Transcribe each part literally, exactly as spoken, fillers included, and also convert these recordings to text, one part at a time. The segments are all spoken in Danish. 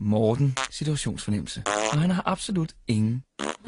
Morten situationsfornemmelse, og han har absolut ingen.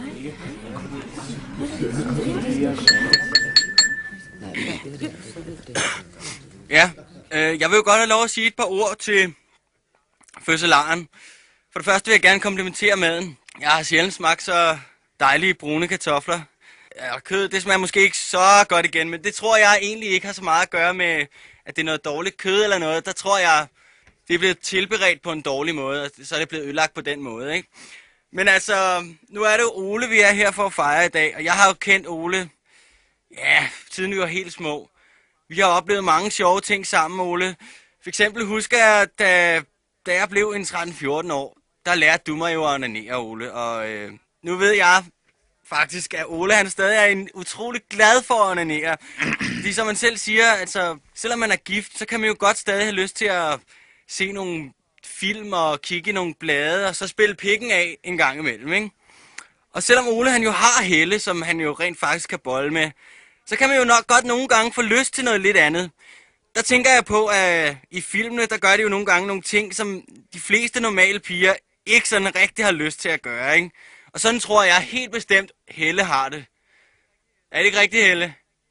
Ja, øh, jeg vil jo godt have lov at sige et par ord til fødselaren. For det første vil jeg gerne komplimentere maden. Jeg har sjældent smagt så dejlige brune kartofler. Ja, kød, det smager måske ikke så godt igen, men det tror jeg egentlig ikke har så meget at gøre med, at det er noget dårligt kød eller noget. Der tror jeg, det er blevet tilberedt på en dårlig måde, og så er det blevet ødelagt på den måde, ikke? Men altså, nu er det jo Ole, vi er her for at fejre i dag, og jeg har jo kendt Ole, ja, siden vi var helt små. Vi har oplevet mange sjove ting sammen, Ole. For eksempel husker jeg, da, da jeg blev en tretten fjorten år, der lærte du mig jo at onanere, Ole. Og øh, nu ved jeg faktisk, at Ole han stadig er en utrolig glad for at onanere. Fordi som man selv siger, altså, selvom man er gift, så kan man jo godt stadig have lyst til at se nogle film og kigge i nogle blade, og så spille pikken af en gang imellem, ikke? Og selvom Ole han jo har Helle, som han jo rent faktisk kan bolle med, så kan man jo nok godt nogle gange få lyst til noget lidt andet. Der tænker jeg på, at i filmene, der gør de jo nogle gange nogle ting, som de fleste normale piger ikke sådan rigtig har lyst til at gøre, ikke? Og sådan tror jeg helt bestemt, Helle har det. Er det ikke rigtigt, Helle?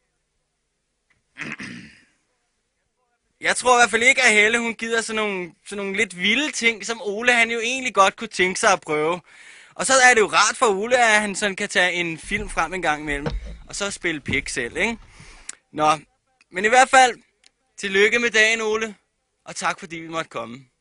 Jeg tror i hvert fald ikke, at Helle hun gider sådan nogle, sådan nogle lidt vilde ting, som Ole han jo egentlig godt kunne tænke sig at prøve. Og så er det jo rart for Ole, at han sådan kan tage en film frem en gang imellem, og så spille pik selv, ikke? Nå, men i hvert fald, tillykke med dagen, Ole, og tak fordi vi måtte komme.